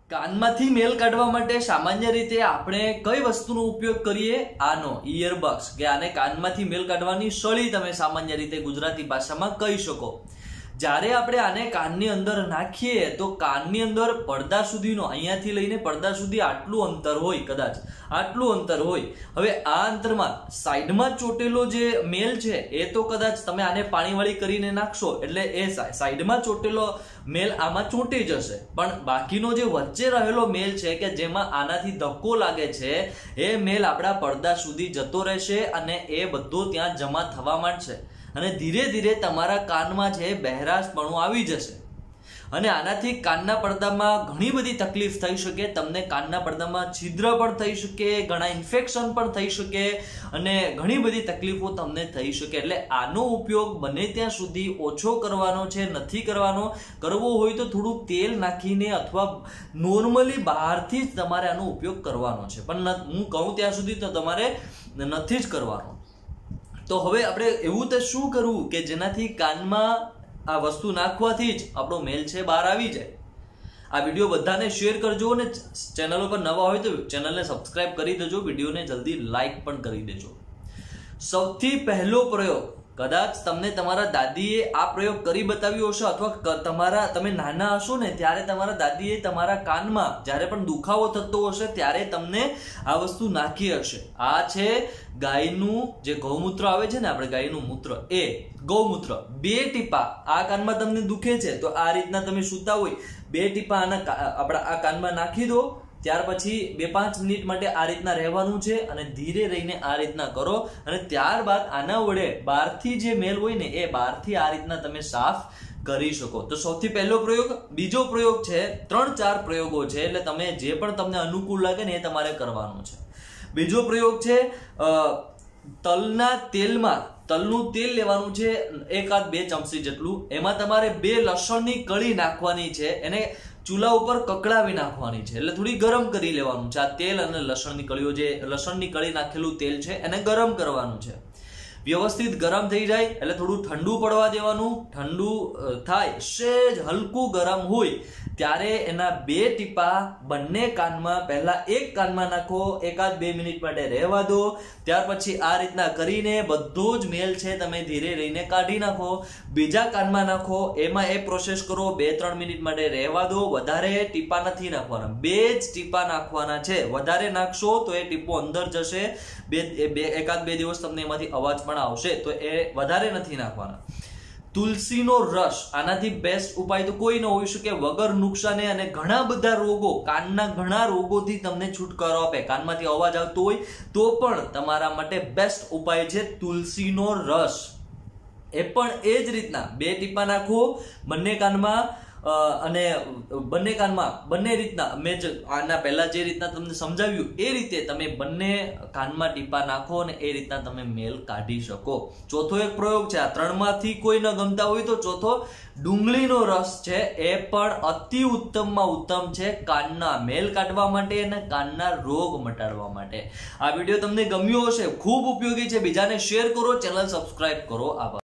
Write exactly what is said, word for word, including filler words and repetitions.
કાનમાંથી મેલ કાઢવા માટે સામાન્ય રીતે આપણે કઈ વસ્તુનો ઉપયોગ કરીએ? આનો ઇયરબડ્સ કે આને કાનમાંથી મેલ કાઢવાની સળી તમે સામાન્ય રીતે ગુજરાતી ભાષામાં કહી શકો. જ્યારે આપણે આને કાનની અંદર નાખીએ તો કાનની અંદર પડદા સુધીનો અહીંયાથી લઈને પડદા સુધી આટલું અંતર હોય, કદાચ આટલું અંતર હોય. હવે આ અંતરમાં સાઈડમાં ચોટેલો જે મેલ છે એ તો કદાચ તમે આને પાણીવાળી કરીને નાખશો એટલે એ સાઈડમાં ચોટેલો મેલ આમાં ચોંટી જશે, પણ બાકીનો જે વચ્ચે રહેલો મેલ છે કે જેમાં આનાથી ધક્કો લાગે છે એ મેલ આપણા પડદા સુધી જતો રહેશે અને એ બધો ત્યાં જમા થવા માંડશે અને ધીરે ધીરે તમારા કાનમાં છે બહેરાશપણું આવી જશે અને આનાથી કાનના પડદામાં ઘણી બધી તકલીફ થઈ શકે. તમને કાનના પડદામાં છિદ્ર પણ થઈ શકે, ઘણા ઇન્ફેક્શન પણ થઈ શકે અને ઘણી બધી તકલીફો તમને થઈ શકે. એટલે આનો ઉપયોગ બને ત્યાં સુધી ઓછો કરવાનો છે, નથી કરવાનો. કરવો હોય તો થોડું તેલ નાખીને અથવા નોર્મલી બહારથી જ તમારે આનો ઉપયોગ કરવાનો છે, પણ હું કહું ત્યાં સુધી તો તમારે નથી જ કરવાનો. તો હવે આપણે એવું તો શું કરવું કે જેનાથી કાનમાં આ વસ્તુ નાખવાથી જ આપણો મેલ છે બહાર આવી જાય. આ વિડીયો બધાને શેર કરજો અને ચેનલ ઉપર નવા હોય તો ચેનલને સબસ્ક્રાઇબ કરી દેજો, વિડીયોને જલ્દી લાઈક પણ કરી દેજો. સૌથી પહેલો પ્રયોગ, કદાચ તમને તમારા દાદીએ આ પ્રયોગ કરી બતાવ્યો હશે અથવા તમારા તમે નાના હશો ને ત્યારે તમારા દાદીએ તમારા કાનમાં જ્યારે પણ દુખાવો થતો હશે ત્યારે તમને આ વસ્તુ નાખી હશે. આ છે ગાયનું જે ગૌમૂત્ર આવે છે ને, આપણે ગાયનું મૂત્ર, એ ગૌમૂત્ર. બે ટીપા આ કાનમાં તમને દુખે છે તો આ રીતના તમે સૂતા હોય, બે ટીપા આના આપણા આ કાનમાં નાખી દો. ત્યાર પછી બે પાંચ મિનિટ માટે આ રીતના રહેવાનું છે અને ધીરે રહીને આ રીતના કરો અને ત્યારબાદ આના વડે બહારથી જે મેલ હોય ને એ બહારથી આ રીતના તમે સાફ કરી શકો. તો સૌથી પહેલો પ્રયોગ. બીજો પ્રયોગ છે, ત્રણ ચાર પ્રયોગો છે એટલે તમે જે પણ તમને અનુકૂળ લાગે ને એ તમારે કરવાનો છે. બીજો પ્રયોગ છે તલના તેલમાં, તલનું તેલ લેવાનું છે એકાદ બે ચમચી જેટલું, એમાં તમારે બે લસણની કળી નાખવાની છે, એને ચૂલા ઉપર કકડાવી નાખવાની છે એટલે થોડી ગરમ કરી લેવાનું છે. આ તેલ અને લસણની કળીઓ, જે લસણની કળી નાખેલું તેલ છે એને ગરમ કરવાનું છે. વ્યવસ્થિત ગરમ થઈ જાય એટલે થોડું ઠંડુ પડવા દેવાનું. ઠંડુ થાય, સેજ હલકું ગરમ હોય ત્યારે એના બે ટીપા બંને કાનમાં, પહેલા એક કાનમાં નાખો, એકાદ બે મિનિટ માટે રહેવા દો. ત્યાર પછી આ રીતના કરીને બધો જ મેલ છે તમે ધીરે રહીને કાઢી નાખો. બીજા કાનમાં નાખો, એમાં એ પ્રોસેસ કરો, બે ત્રણ મિનિટ માટે રહેવા દો. વધારે ટીપા નથી નાખવાના, બે જ ટીપા નાખવાના છે. વધારે નાખશો તો એ ટીપો અંદર જશે, બે એકાદ બે દિવસ તમને એમાંથી અવાજ પણ આવશે, તો એ વધારે નથી નાખવાના. તુલસીનો રસ, આનાથી બેસ્ટ ઉપાય તો કોઈ ન હોઈ શકે વગર નુકસાને અને ઘણા બધા રોગો, કાનના ઘણા રોગોથી તમને છુટકારો આપે. કાનમાંથી અવાજ આવતો હોય તો પણ તમારા માટે બેસ્ટ ઉપાય છે તુલસીનો રસ. એ પણ એ જ રીતના બે ટીપા નાખો બંને કાનમાં અને બંને કાનમાં બંને રીતના મેં આના પહેલા જે રીતના તમને સમજાવ્યું એ રીતે તમે બંને કાનમાં ટીપા નાખો અને એ રીતના તમે મેલ કાઢી શકો. ચોથો એક પ્રયોગ છે, આ ત્રણમાંથી કોઈ ન ગમતા હોય તો ચોથો ડુંગળીનો રસ છે. એ પણ અતિ ઉત્તમમાં ઉત્તમ છે કાનના મેલ કાઢવા માટે અને કાનના રોગ મટાડવા માટે. આ વિડીયો તમને ગમ્યો હશે, ખૂબ ઉપયોગી છે, બીજાને શેર કરો, ચેનલ સબસ્ક્રાઇબ કરો. આભાર.